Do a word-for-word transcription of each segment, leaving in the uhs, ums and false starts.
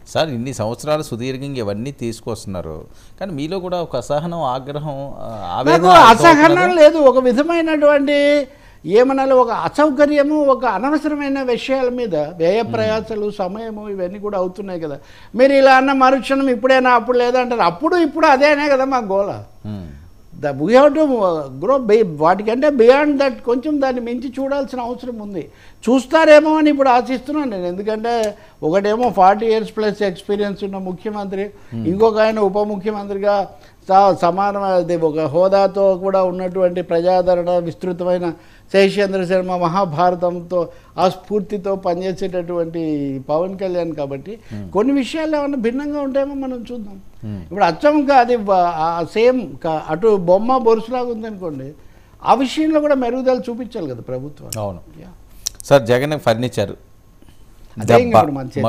Sir ఇన్ని సంవత్సరాలు సుదీర్ఘంగా ఇవన్నీ తీసుకొస్తున్నారు, కానీ మీలో కూడా ఒక అసహనం, ఆగ్రహం, ఆవేదన. అసహనం లేదు, ఒక విధమైనటువంటి ఏమనాలి, ఒక అసౌకర్యము, ఒక అనవసరమైన విషయాల మీద వ్యయ ప్రయాసాలు, సమయము ఇవన్నీ కూడా అవుతున్నాయి కదా. మీరు ఇలా అన్న మరుక్షణం ఇప్పుడైనా అప్పుడు లేదంటారు, అప్పుడు ఇప్పుడు అదేనే కదా మా గోల. The we have to grow be వాటికంటే బియాండ్ దట్ కొంచెం దాన్ని మించి చూడాల్సిన అవసరం ఉంది. చూస్తారేమో అని ఇప్పుడు ఆశిస్తున్నాను నేను, ఎందుకంటే ఒకటేమో ఫార్టీ ఇయర్స్ ప్లస్ ఎక్స్పీరియన్స్ ఉన్న ముఖ్యమంత్రి, ఇంకొక ఆయన ఉప ముఖ్యమంత్రిగా సమాన ఒక హోదాతో కూడా ఉన్నటువంటి ప్రజాదరణ విస్తృతమైన శేషేంద్ర శర్మ మహాభారతంతో ఆ స్ఫూర్తితో పనిచేసేటటువంటి పవన్ కళ్యాణ్ కాబట్టి కొన్ని విషయాలు ఏమన్నా భిన్నంగా ఉంటాయేమో మనం చూద్దాం. ఇప్పుడు అచ్చంగా అది సేమ్ అటు బొమ్మ బొరుసులాగా ఉందనుకోండి, ఆ విషయంలో కూడా మెరుగుదల చూపించాలి కదా ప్రభుత్వం. అవును సార్. జగన్ ఫర్నిచర్ దెబ్బ,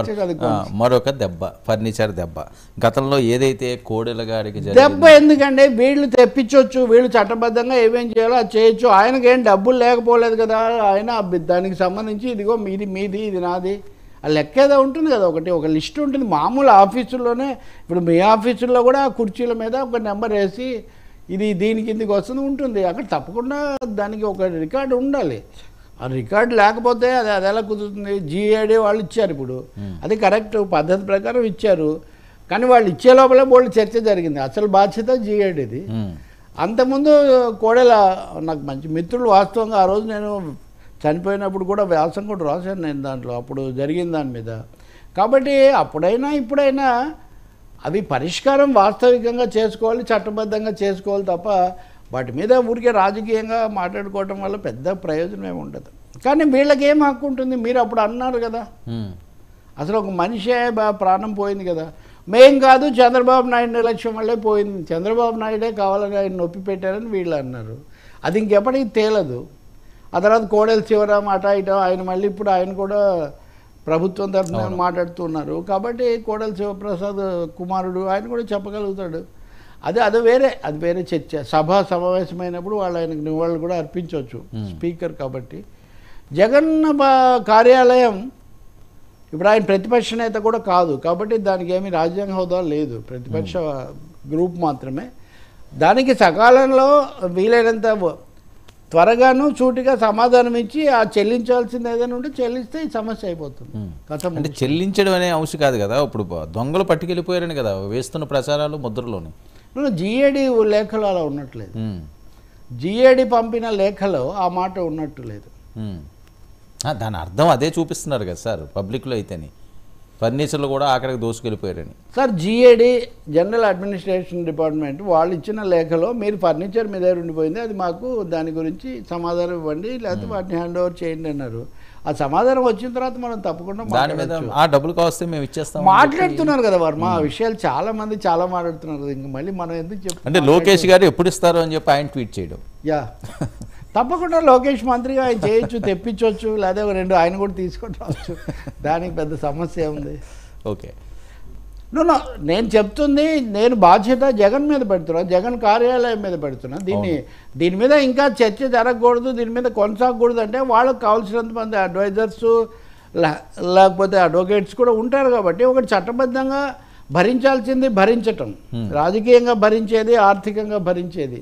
మరొక దెబ్బ, ఫర్నిచర్ దెబ్బ. గతంలో ఏదైతే కోడెల గారికి దెబ్బ ఎందుకంటే వీళ్ళు తెప్పించవచ్చు, వీళ్ళు చట్టబద్ధంగా ఏమేం చేయాలో అది చేయొచ్చు. ఆయనకేం డబ్బులు లేకపోలేదు కదా, ఆయన దానికి సంబంధించి ఇదిగో మీది మీది ఇది నాది ఆ లెక్క ఏదో ఉంటుంది కదా, ఒకటి ఒక లిస్ట్ ఉంటుంది మామూలు ఆఫీసుల్లోనే. ఇప్పుడు మీ ఆఫీసుల్లో కూడా కుర్చీల మీద ఒక నెంబర్ వేసి ఇది దీని కిందికి వస్తుంది ఉంటుంది, అక్కడ తప్పకుండా దానికి ఒక రికార్డు ఉండాలి. ఆ రికార్డు లేకపోతే అది అది ఎలా కుదురుతుంది? జిఏడి వాళ్ళు ఇచ్చారు, ఇప్పుడు అది కరెక్ట్ పద్ధతి ప్రకారం ఇచ్చారు, కానీ వాళ్ళు ఇచ్చే లోపలే బోల్డ్ చర్చ జరిగింది. అసలు బాధ్యత జిఏడిది. అంతకుముందు కోడెల నాకు మంచి మిత్రులు, వాస్తవంగా ఆ రోజు నేను చనిపోయినప్పుడు కూడా వ్యాసం కూడా రాశాను నేను దాంట్లో, అప్పుడు జరిగిన దాని మీద. కాబట్టి అప్పుడైనా ఇప్పుడైనా అవి పరిష్కారం వాస్తవికంగా చేసుకోవాలి, చట్టబద్ధంగా చేసుకోవాలి తప్ప వాటి మీద ఊరికే రాజకీయంగా మాట్లాడుకోవటం వల్ల పెద్ద ప్రయోజనం ఏమి ఉండదు. కానీ వీళ్ళకి ఏం హక్కు ఉంటుంది? మీరు అప్పుడు అన్నారు కదా, అసలు ఒక మనిషే ప్రాణం పోయింది కదా. మేం కాదు, చంద్రబాబు నాయుడు నిర్లక్ష్యం వల్లే పోయింది, చంద్రబాబు నాయుడే కావాలని ఆయన నొప్పి పెట్టారని వీళ్ళు అన్నారు. అది ఇంకెప్పటికీ తేలదు. ఆ తర్వాత కోడెల శివరాం అట ఇట ఆయన మళ్ళీ ఇప్పుడు ఆయన కూడా ప్రభుత్వం తరఫున మాట్లాడుతున్నారు కాబట్టి కోడెల శివప్రసాద్ కుమారుడు ఆయన కూడా చెప్పగలుగుతాడు. అది అది వేరే అది వేరే చర్చ. సభ సమావేశమైనప్పుడు వాళ్ళు ఆయనకు నివాళులు కూడా అర్పించవచ్చు, స్పీకర్ కాబట్టి. జగన్ కార్యాలయం ఇప్పుడు ఆయన ప్రతిపక్ష నేత కూడా కాదు కాబట్టి దానికి ఏమీ రాజ్యాంగ హోదా లేదు, ప్రతిపక్ష గ్రూప్ మాత్రమే. దానికి సకాలంలో వీలైనంత త్వరగాను సూటిగా సమాధానం ఇచ్చి ఆ చెల్లించాల్సింది ఏదైనా ఉంటే చెల్లిస్తే ఈ సమస్య అయిపోతుంది. అంటే చెల్లించడం అనే అంశం కాదు కదా, ఇప్పుడు దొంగలు పట్టుకెళ్ళిపోయారని కదా వేస్తున్న ప్రచారాలు ముద్రలోని. జిఏడి లేఖలు అలా ఉన్నట్లేదు, జిఏడి పంపిన లేఖలో ఆ మాట ఉన్నట్టు లేదు. దాని అర్థం అదే చూపిస్తున్నారు కదా సార్ పబ్లిక్లో అయితేనే, ఫర్నిచర్లు కూడా ఆఖరికి దోసుకెళ్ళిపోయారని. Sir GAD general administration department వాళ్ళు ఇచ్చిన లేఖలో మీరు ఫర్నిచర్ మీ దగ్గర ఉండిపోయింది, అది మాకు దాని గురించి సమాధానం ఇవ్వండి లేకపోతే వాటిని హ్యాండ్ ఓవర్ చేయండి అన్నారు. ఆ సమాధానం వచ్చిన తర్వాత మనం తప్పకుండా దాని మీద ఆ డబ్బులు కావస్తే మేము ఇచ్చేస్తాం మాట్లాడుతున్నారు కదా వారు. మా విషయాలు చాలా మంది చాలా మాట్లాడుతున్నారు కదా, ఇంకా మళ్ళీ మనం ఎందుకు చెప్తాం. అంటే లోకేష్ గారు ఎప్పుడు ఇస్తారు అని చెప్పి ఆయన ట్వీట్ చేయడం. యా తప్పకుండా లోకేష్ మంత్రిగా ఆయన చేయొచ్చు, తెప్పించవచ్చు, లేదా రెండు ఆయన కూడా తీసుకొని రావచ్చు, దానికి పెద్ద సమస్య ఉంది. ఓకే నో నో నేను చెప్తుంది, నేను బాధ్యత జగన్ మీద పెడుతున్నా, జగన్ కార్యాలయం మీద పెడుతున్నా. దీన్ని దీని మీద ఇంకా చర్చ జరగకూడదు, దీని మీద కొనసాగకూడదు అంటే వాళ్ళకి కావాల్సినంత మంది అడ్వైజర్స్ లేకపోతే అడ్వకేట్స్ కూడా ఉంటారు కాబట్టి ఒకటి చట్టబద్ధంగా భరించాల్సింది భరించటం, రాజకీయంగా భరించేది, ఆర్థికంగా భరించేది.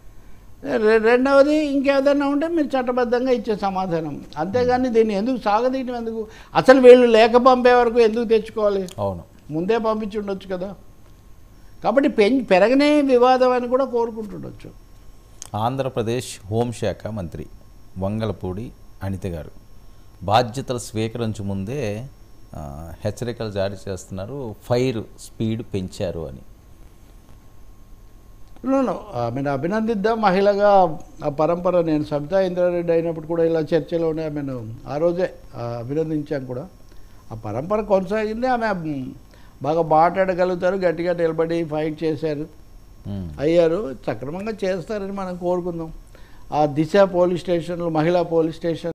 రెండవది ఇంకేదైనా ఉంటే మీరు చట్టబద్ధంగా ఇచ్చే సమాధానం, అంతేగాని దీన్ని ఎందుకు సాగదీయడం ఎందుకు? అసలు వీళ్ళు లేఖ పంపే వరకు ఎందుకు తెచ్చుకోవాలి? అవును ముందే పంపించి ఉండొచ్చు కదా. కాబట్టి పెంచి పెరగనే వివాదం అని కూడా కోరుకుంటుండొచ్చు. ఆంధ్రప్రదేశ్ హోంశాఖ మంత్రి వంగలపూడి అనిత గారు బాధ్యతలు స్వీకరించ ముందే హెచ్చరికలు జారీ చేస్తున్నారు, ఫైర్ స్పీడ్ పెంచారు అని. ఆమెను అభినందిద్దాం, మహిళగా ఆ పరంపర. నేను సబితా ఇంద్రారెడ్డి అయినప్పుడు కూడా ఇలా చర్చలోనే ఆమెను ఆ రోజే అభినందించాం కూడా. ఆ పరంపర కొనసాగింది. ఆమె బాగా మాట్లాడగలుగుతారు, గట్టిగా నిలబడి ఫైట్ చేశారు, అయ్యారు, సక్రమంగా చేస్తారని మనం కోరుకుందాం. ఆ దిశ పోలీస్ స్టేషన్లు, మహిళా పోలీస్ స్టేషన్